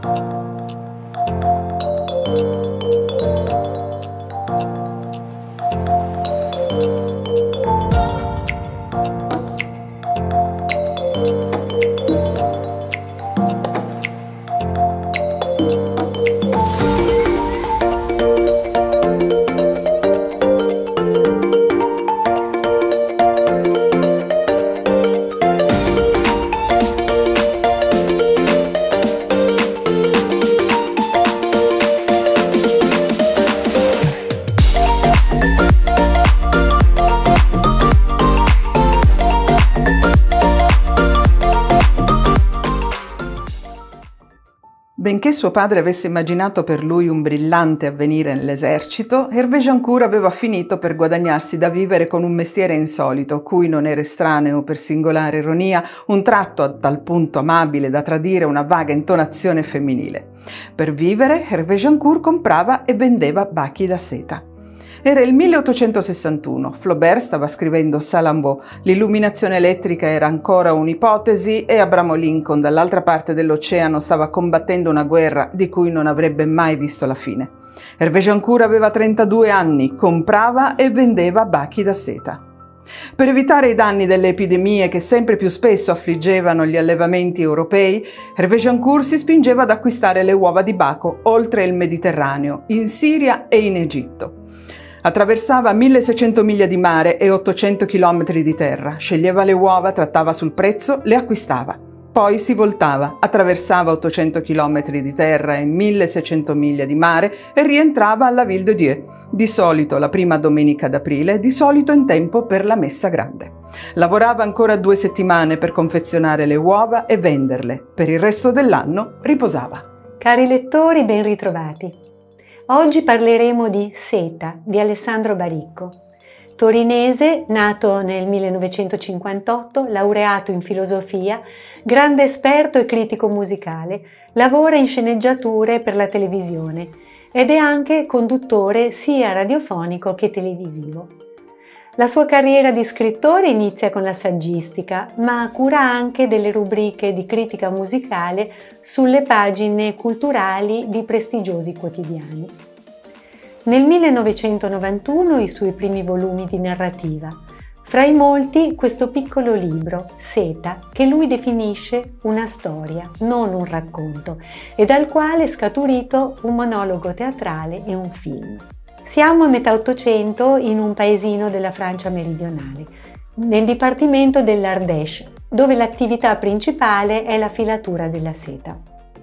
Benché suo padre avesse immaginato per lui un brillante avvenire nell'esercito, Hervé Jancourt aveva finito per guadagnarsi da vivere con un mestiere insolito, cui non era estraneo, per singolare ironia, un tratto a tal punto amabile da tradire una vaga intonazione femminile. Per vivere, Hervé Jancourt comprava e vendeva bachi da seta. Era il 1861, Flaubert stava scrivendo Salammbô, l'illuminazione elettrica era ancora un'ipotesi e Abramo Lincoln dall'altra parte dell'oceano stava combattendo una guerra di cui non avrebbe mai visto la fine. Hervé Jancourt aveva 32 anni, comprava e vendeva bachi da seta. Per evitare i danni delle epidemie che sempre più spesso affliggevano gli allevamenti europei, Hervé Jancourt si spingeva ad acquistare le uova di baco oltre il Mediterraneo, in Siria e in Egitto. Attraversava 1600 miglia di mare e 800 chilometri di terra, sceglieva le uova, trattava sul prezzo, le acquistava. Poi si voltava, attraversava 800 chilometri di terra e 1600 miglia di mare e rientrava alla Ville de Dieu, di solito la prima domenica d'aprile, di solito in tempo per la messa grande. Lavorava ancora 2 settimane per confezionare le uova e venderle. Per il resto dell'anno riposava. Cari lettori, ben ritrovati. Oggi parleremo di Seta, di Alessandro Baricco. Torinese, nato nel 1958, laureato in filosofia, grande esperto e critico musicale, lavora in sceneggiature per la televisione ed è anche conduttore sia radiofonico che televisivo. La sua carriera di scrittore inizia con la saggistica, ma cura anche delle rubriche di critica musicale sulle pagine culturali di prestigiosi quotidiani. Nel 1991 i suoi primi volumi di narrativa, fra i molti questo piccolo libro, Seta, che lui definisce una storia, non un racconto, e dal quale è scaturito un monologo teatrale e un film. Siamo a metà Ottocento in un paesino della Francia meridionale, nel dipartimento dell'Ardèche, dove l'attività principale è la filatura della seta.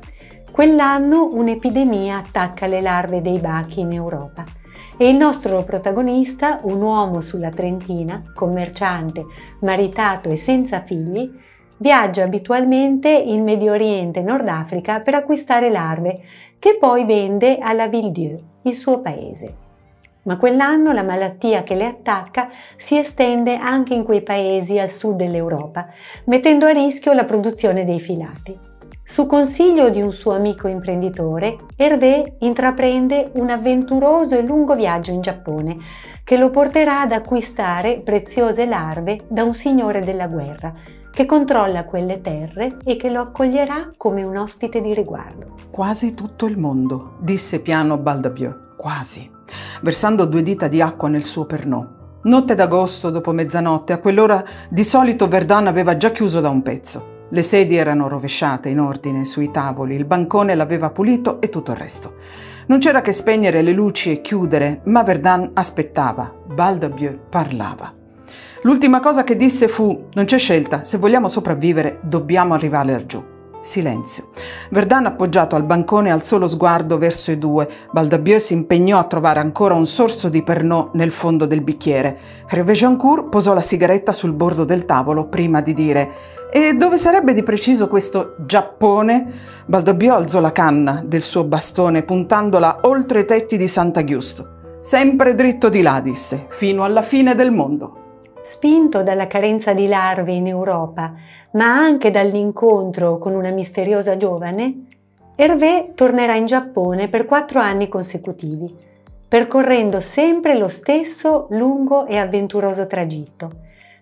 Quell'anno un'epidemia attacca le larve dei bachi in Europa e il nostro protagonista, un uomo sulla trentina, commerciante, maritato e senza figli, viaggia abitualmente in Medio Oriente e Nord Africa per acquistare larve che poi vende alla Ville Dieu, il suo paese. Ma quell'anno la malattia che le attacca si estende anche in quei paesi al sud dell'Europa, mettendo a rischio la produzione dei filati. Su consiglio di un suo amico imprenditore, Hervé intraprende un avventuroso e lungo viaggio in Giappone che lo porterà ad acquistare preziose larve da un signore della guerra che controlla quelle terre e che lo accoglierà come un ospite di riguardo. Quasi tutto il mondo, disse piano Baldabieu, quasi, versando 2 dita di acqua nel suo pernò. Notte d'agosto, dopo mezzanotte, a quell'ora di solito Verdun aveva già chiuso da un pezzo. Le sedie erano rovesciate in ordine sui tavoli, il bancone l'aveva pulito e tutto il resto. Non c'era che spegnere le luci e chiudere, ma Verdun aspettava. Baldabieu parlava. L'ultima cosa che disse fu: non c'è scelta, se vogliamo sopravvivere dobbiamo arrivare laggiù. Silenzio. Verdun, appoggiato al bancone, alzò lo sguardo verso i due. Baldabieu si impegnò a trovare ancora un sorso di Pernod nel fondo del bicchiere. Hervé Jancourt posò la sigaretta sul bordo del tavolo prima di dire: e dove sarebbe di preciso questo Giappone? Baldabieu alzò la canna del suo bastone puntandola oltre i tetti di Sant'Agüsto. Sempre dritto di là, disse, fino alla fine del mondo. Spinto dalla carenza di larve in Europa, ma anche dall'incontro con una misteriosa giovane, Hervé tornerà in Giappone per 4 anni consecutivi, percorrendo sempre lo stesso lungo e avventuroso tragitto,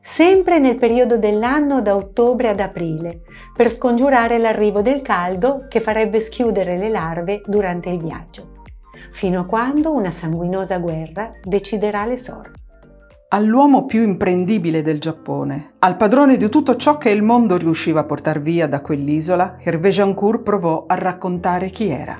sempre nel periodo dell'anno da ottobre ad aprile, per scongiurare l'arrivo del caldo che farebbe schiudere le larve durante il viaggio, fino a quando una sanguinosa guerra deciderà le sorti. All'uomo più imprendibile del Giappone, al padrone di tutto ciò che il mondo riusciva a portar via da quell'isola, Hervé Jancourt provò a raccontare chi era.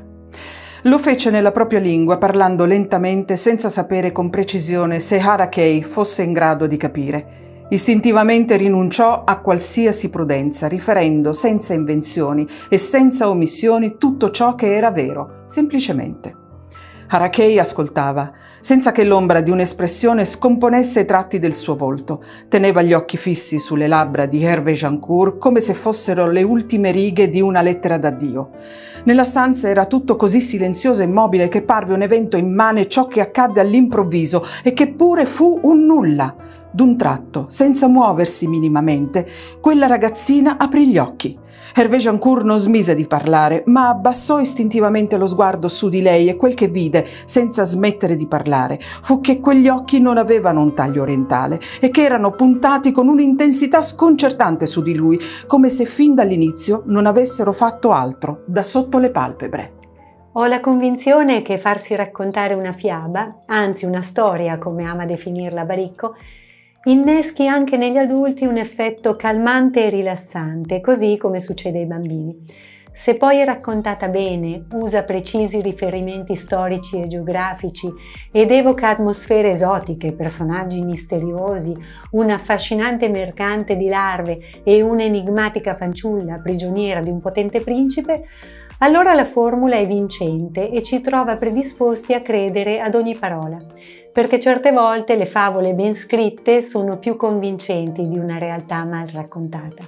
Lo fece nella propria lingua, parlando lentamente, senza sapere con precisione se Harakei fosse in grado di capire. Istintivamente rinunciò a qualsiasi prudenza, riferendo senza invenzioni e senza omissioni tutto ciò che era vero, semplicemente. Harakei ascoltava, senza che l'ombra di un'espressione scomponesse i tratti del suo volto. Teneva gli occhi fissi sulle labbra di Hervé Jancourt come se fossero le ultime righe di una lettera d'addio. Nella stanza era tutto così silenzioso e immobile che parve un evento immane ciò che accadde all'improvviso e che pure fu un nulla. D'un tratto, senza muoversi minimamente, quella ragazzina aprì gli occhi. Hervé Jancourt non smise di parlare, ma abbassò istintivamente lo sguardo su di lei e quel che vide, senza smettere di parlare, fu che quegli occhi non avevano un taglio orientale e che erano puntati con un'intensità sconcertante su di lui, come se fin dall'inizio non avessero fatto altro da sotto le palpebre. Ho la convinzione che farsi raccontare una fiaba, anzi una storia, come ama definirla Baricco, inneschi anche negli adulti un effetto calmante e rilassante, così come succede ai bambini. Se poi è raccontata bene, usa precisi riferimenti storici e geografici ed evoca atmosfere esotiche, personaggi misteriosi, un affascinante mercante di larve e un'enigmatica fanciulla prigioniera di un potente principe, allora la formula è vincente e ci trova predisposti a credere ad ogni parola, perché certe volte le favole ben scritte sono più convincenti di una realtà mal raccontata.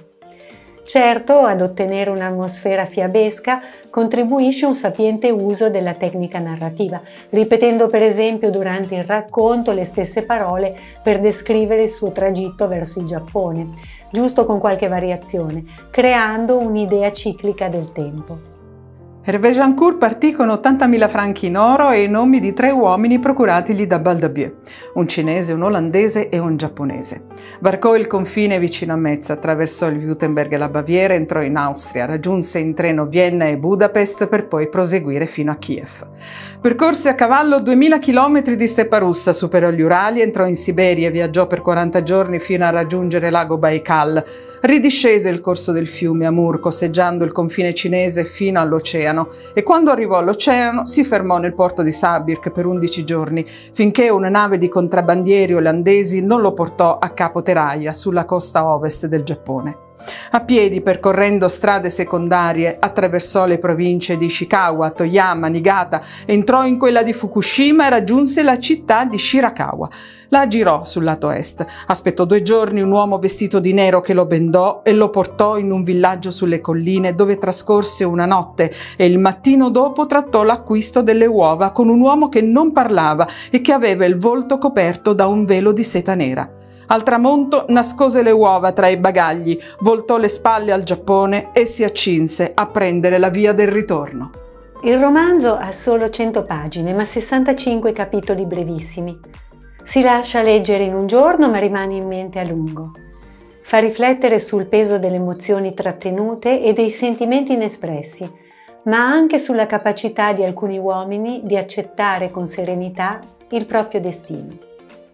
Certo, ad ottenere un'atmosfera fiabesca contribuisce un sapiente uso della tecnica narrativa, ripetendo per esempio durante il racconto le stesse parole per descrivere il suo tragitto verso il Giappone, giusto con qualche variazione, creando un'idea ciclica del tempo. Hervé Jancourt partì con 80.000 franchi in oro e i nomi di 3 uomini procuratigli da Baldabieu, un cinese, un olandese e un giapponese. Varcò il confine vicino a Metz, attraversò il Württemberg e la Baviera, entrò in Austria, raggiunse in treno Vienna e Budapest per poi proseguire fino a Kiev. Percorse a cavallo 2000 chilometri di steppa russa, superò gli Urali, entrò in Siberia e viaggiò per 40 giorni fino a raggiungere l'ago Baikal. Ridiscese il corso del fiume Amur, costeggiando il confine cinese fino all'oceano, e quando arrivò all'oceano si fermò nel porto di Sabirk per 11 giorni, finché una nave di contrabbandieri olandesi non lo portò a Capo Teraya, sulla costa ovest del Giappone. A piedi, percorrendo strade secondarie, attraversò le province di Ishikawa, Toyama, Niigata, entrò in quella di Fukushima e raggiunse la città di Shirakawa. La girò sul lato est, aspettò 2 giorni un uomo vestito di nero che lo bendò e lo portò in un villaggio sulle colline dove trascorse una notte e il mattino dopo trattò l'acquisto delle uova con un uomo che non parlava e che aveva il volto coperto da un velo di seta nera. Al tramonto nascose le uova tra i bagagli, voltò le spalle al Giappone e si accinse a prendere la via del ritorno. Il romanzo ha solo 100 pagine, ma 65 capitoli brevissimi. Si lascia leggere in un giorno, ma rimane in mente a lungo. Fa riflettere sul peso delle emozioni trattenute e dei sentimenti inespressi, ma anche sulla capacità di alcuni uomini di accettare con serenità il proprio destino.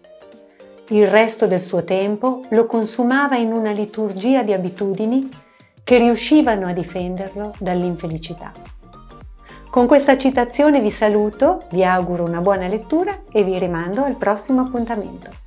Il resto del suo tempo lo consumava in una liturgia di abitudini che riuscivano a difenderlo dall'infelicità. Con questa citazione vi saluto, vi auguro una buona lettura e vi rimando al prossimo appuntamento.